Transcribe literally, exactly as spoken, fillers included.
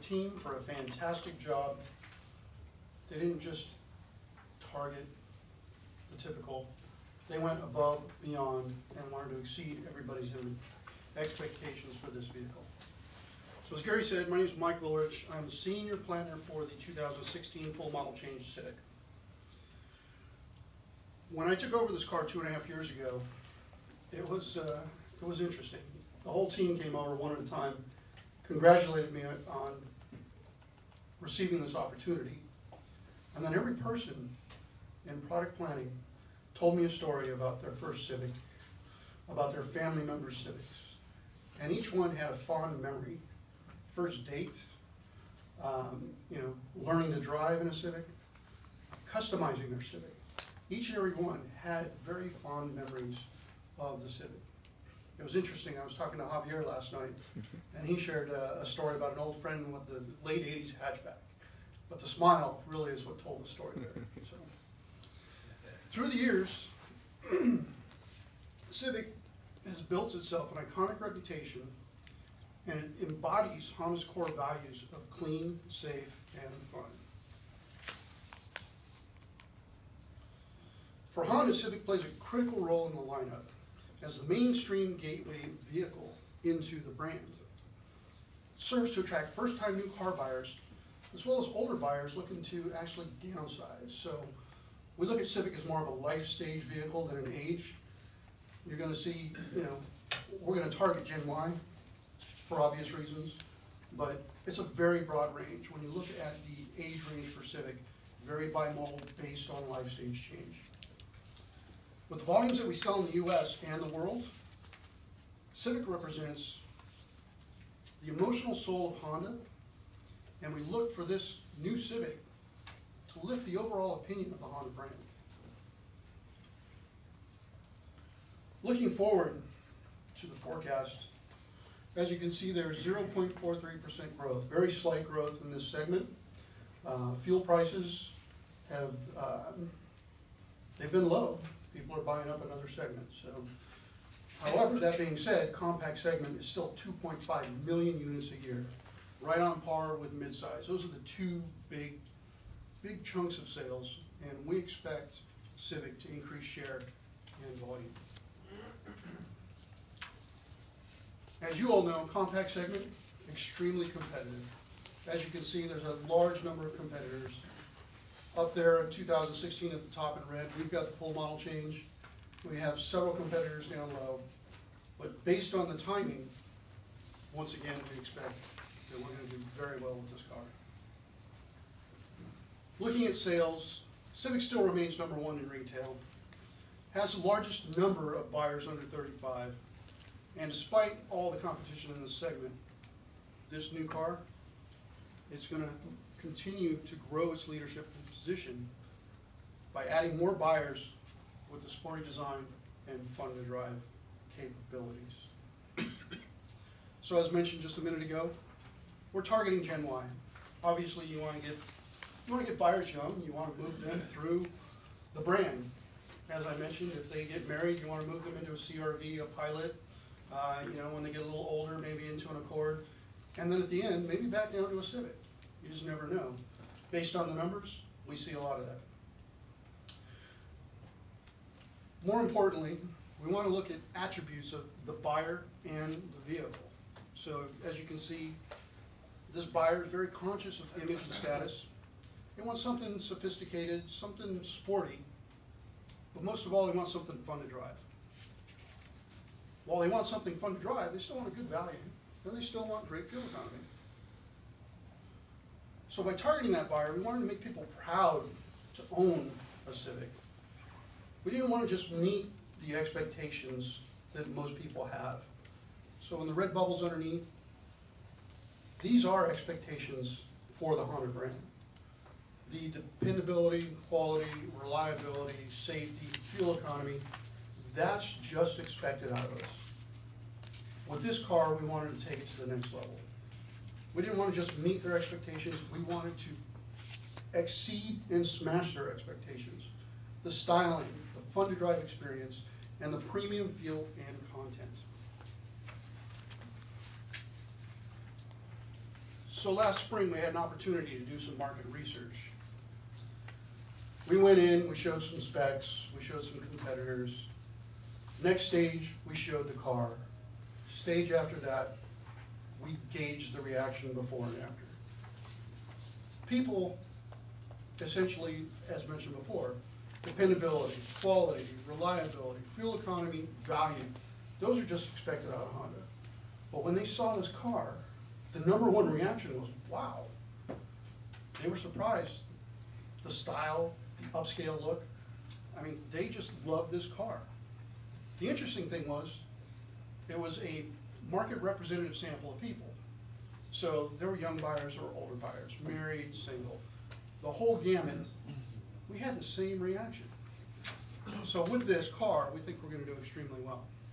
team for a fantastic job. They didn't just target the typical. They went above, beyond, and wanted to exceed everybody's expectations for this vehicle. So as Gary said, my name is Mike Lorich. I'm the senior planner for the two thousand sixteen full model change Civic. When I took over this car two and a half years ago, it was, uh, it was interesting. The whole team came over one at a time, congratulated me on receiving this opportunity, and then every person in product planning told me a story about their first Civic, about their family members' Civics, and each one had a fond memory. First date, um, you know, learning to drive in a Civic, customizing their Civic. Each and every one had very fond memories of the Civic. It was interesting, I was talking to Javier last night, and he shared a, a story about an old friend with the late eighties hatchback. But the smile really is what told the story there. So, through the years, the Civic has built itself an iconic reputation, and it embodies Honda's core values of clean, safe, and fun. For Honda, Civic plays a critical role in the lineup as the mainstream gateway vehicle into the brand. It serves to attract first-time new car buyers, as well as older buyers looking to actually downsize. So we look at Civic as more of a life stage vehicle than an age. You're gonna see, you know, we're gonna target Gen Y for obvious reasons, but it's a very broad range. When you look at the age range for Civic, very bimodal based on life stage change. With the volumes that we sell in the U S and the world, Civic represents the emotional soul of Honda, and we look for this new Civic to lift the overall opinion of the Honda brand. Looking forward to the forecast, as you can see, there's zero point four three percent growth, very slight growth in this segment. Uh, fuel prices have, uh, they've been low. People are buying up in other segments. So, however, that being said, compact segment is still two point five million units a year, right on par with midsize. Those are the two big, big chunks of sales, and we expect Civic to increase share and volume. As you all know, compact segment, extremely competitive. As you can see, there's a large number of competitors. Up there in two thousand sixteen at the top in red, we've got the full model change. We have several competitors down low. But based on the timing, once again, we expect that we're going to do very well with this car. Looking at sales, Civic still remains number one in retail, has the largest number of buyers under thirty-five, and despite all the competition in this segment, this new car is going to continue to grow its leadership position by adding more buyers with the sporty design and fun to drive capabilities. So as mentioned just a minute ago, we're targeting Gen Y. Obviously you want to get you want to get buyers young, you want to move them through the brand. As I mentioned, if they get married, you want to move them into a C R V, a Pilot, uh, you know, when they get a little older, maybe into an Accord, and then at the end, maybe back down to a Civic. You just never know. Based on the numbers, we see a lot of that. More importantly, we want to look at attributes of the buyer and the vehicle. So as you can see, this buyer is very conscious of image and status. They want something sophisticated, something sporty, but most of all, they want something fun to drive. While they want something fun to drive, they still want a good value, and they still want great fuel economy. So by targeting that buyer, we wanted to make people proud to own a Civic. We didn't want to just meet the expectations that most people have. So in the red bubbles underneath, these are expectations for the Honda brand. The dependability, quality, reliability, safety, fuel economy, that's just expected out of us. With this car, we wanted to take it to the next level. We didn't want to just meet their expectations, we wanted to exceed and smash their expectations. The styling, the fun to drive experience, and the premium feel and content. So last spring, we had an opportunity to do some market research. We went in, we showed some specs, we showed some competitors. Next stage, we showed the car. Stage after that, we gauged the reaction before and after. People, essentially, as mentioned before, dependability, quality, reliability, fuel economy, value, those are just expected out of Honda. But when they saw this car, the number one reaction was, wow. They were surprised. The style, the upscale look, I mean, they just loved this car. The interesting thing was, it was a market representative sample of people. So there were young buyers or older buyers, married, single, the whole gamut. We had the same reaction. So with this car, we think we're gonna do extremely well.